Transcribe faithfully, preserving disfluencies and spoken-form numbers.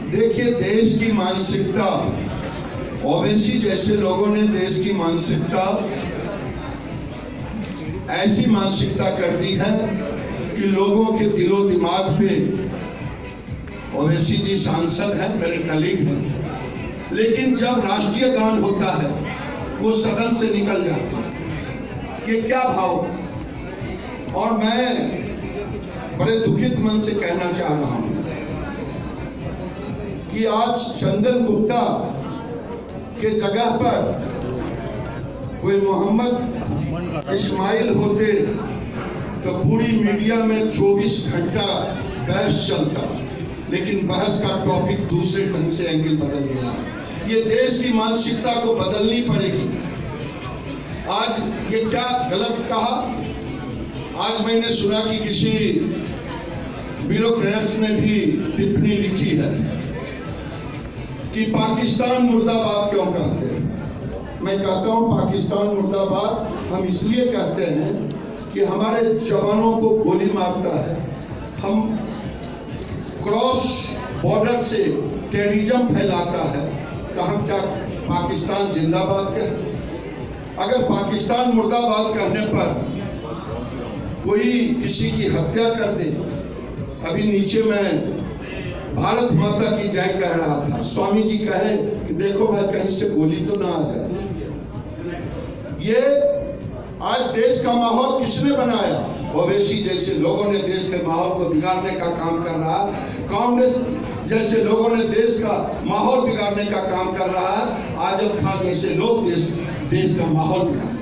देखिए, देश की मानसिकता, ओवैसी जैसे लोगों ने देश की मानसिकता ऐसी मानसिकता कर दी है कि लोगों के दिलो दिमाग पे, ओवैसी जी सांसद हैं, मेरे कलीग हैं, लेकिन जब राष्ट्रीय गान होता है वो सदन से निकल जाते हैं। ये क्या भाव। और मैं बड़े दुखित मन से कहना चाह रहा हूं कि आज चंदन गुप्ता के जगह पर कोई मोहम्मद इस्माइल होते तो पूरी मीडिया में चौबीस घंटा बहस चलता, लेकिन बहस का टॉपिक दूसरे ढंग से एंगल बदल गया। ये देश की मानसिकता को बदलनी पड़ेगी। आज ये क्या गलत कहा। आज मैंने सुना कि किसी ब्यूरोक्रेट्स ने भी टिप्पणी लिखी है कि पाकिस्तान मुर्दाबाद क्यों कहते हैं। मैं कहता हूं पाकिस्तान मुर्दाबाद हम इसलिए कहते हैं कि हमारे जवानों को गोली मारता है, हम क्रॉस बॉर्डर से टेररिज्म फैलाता है, तो हम क्या पाकिस्तान जिंदाबाद कहें। अगर पाकिस्तान मुर्दाबाद कहने पर कोई किसी की हत्या कर दे, अभी नीचे मैं भारत माता की जय कह रहा था, स्वामी जी कहे कि देखो भाई कहीं से गोली तो ना आ जाए। ये आज देश का माहौल किसने बनाया। ओवैसी जैसे लोगों ने देश के माहौल को बिगाड़ने का काम कर रहा है, कांग्रेस जैसे लोगों ने देश का माहौल बिगाड़ने का काम कर रहा है, आजम खान जैसे लोग देश देश का माहौल बिगाड़